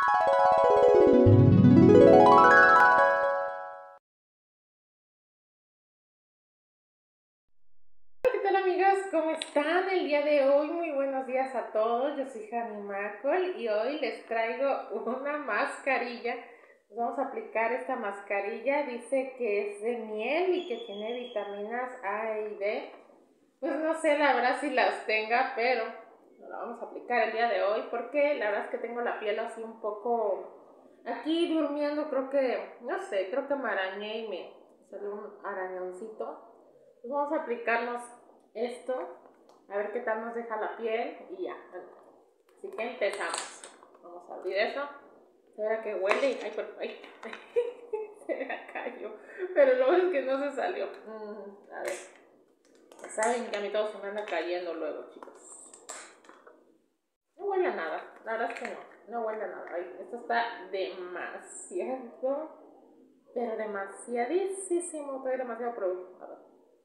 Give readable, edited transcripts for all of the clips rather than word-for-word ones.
¿Qué tal, amigas? ¿Cómo están el día de hoy? Muy buenos días a todos. Yo soy Jani Macol y hoy les traigo una mascarilla. Nos vamos a aplicar esta mascarilla. Dice que es de miel y que tiene vitaminas A y D. Pues no sé la verdad si las tenga, pero nos la vamos a aplicar el día de hoy porque la verdad es que tengo la piel así un poco aquí durmiendo. Creo que, no sé, creo que me arañé y me salió un arañoncito. Pues vamos a aplicarnos esto, a ver qué tal nos deja la piel y ya. Bueno, así que empezamos. Vamos a abrir eso. Se verá que huele y... ay, se me cayó. Pero luego es que no se salió. A ver. Ya saben que a mí todo se me anda cayendo luego, chicos. No huele a nada. La verdad es que no. No huele a nada. Ay, esto está demasiado. Pero demasiadísimo. Trae demasiado producto. A ver.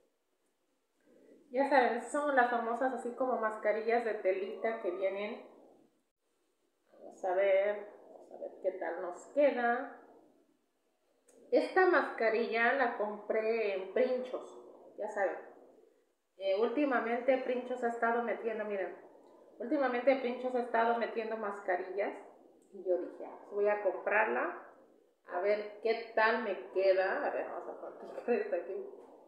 Ya saben, son las famosas así como mascarillas de telita que vienen. Vamos a ver qué tal nos queda. Esta mascarilla la compré en Princhos, ya saben. Últimamente Princhos ha estado metiendo, miren, últimamente Princhos ha estado metiendo mascarillas. Y yo dije, voy a comprarla, a ver qué tal me queda. A ver, vamos a poner esto aquí.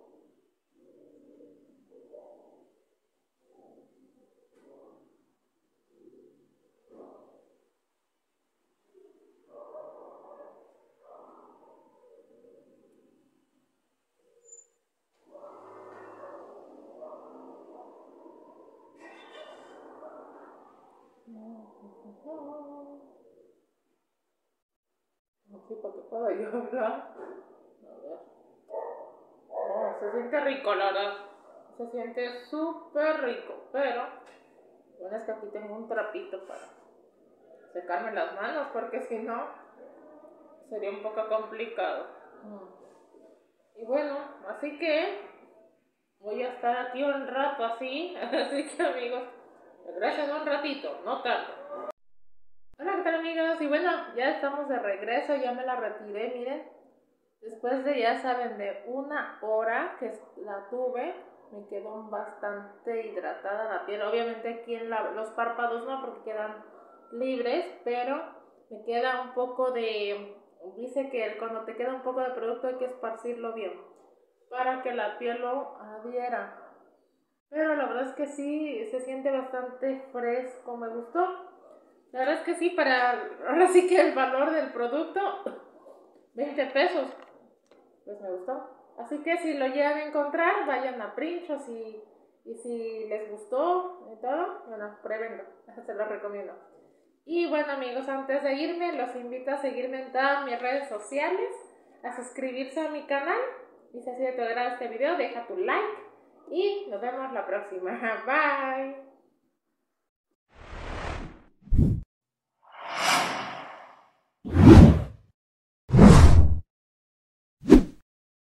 Así para que pueda yo hablar. A ver. Oh, se siente rico, la verdad. Se siente súper rico. Pero, bueno, es que aquí tengo un trapito para secarme las manos, porque si no, sería un poco complicado. Y bueno, así que voy a estar aquí un rato así. Así que, amigos, regresen un ratito, no tanto. Hola, ¿qué tal, amigos? Y bueno, ya estamos de regreso. Ya me la retiré, miren. Después de, ya saben, de una hora que la tuve, me quedó bastante hidratada la piel. Obviamente aquí en los párpados no, porque quedan libres, pero me queda un poco de... Dice que cuando te queda un poco de producto hay que esparcirlo bien para que la piel lo adhiera. Pero la verdad es que sí, se siente bastante fresco, me gustó. La verdad es que sí, ahora sí que el valor del producto, 20 pesos. Pues me gustó. Así que si lo llegan a encontrar, vayan a Princhos y si les gustó y todo, bueno, pruébenlo, se los recomiendo. Y bueno, amigos, antes de irme, los invito a seguirme en todas mis redes sociales, a suscribirse a mi canal, y si ha sido de tu agrado este video, deja tu like y nos vemos la próxima. Bye.